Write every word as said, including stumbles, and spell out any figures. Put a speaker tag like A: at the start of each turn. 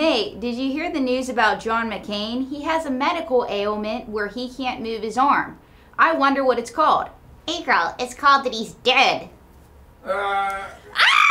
A: Nate, did you hear the news about John McCain? He has a medical ailment where he can't move his arm. I wonder what it's called.
B: Hey girl, it's called that he's dead.
C: Uh...
B: Ah!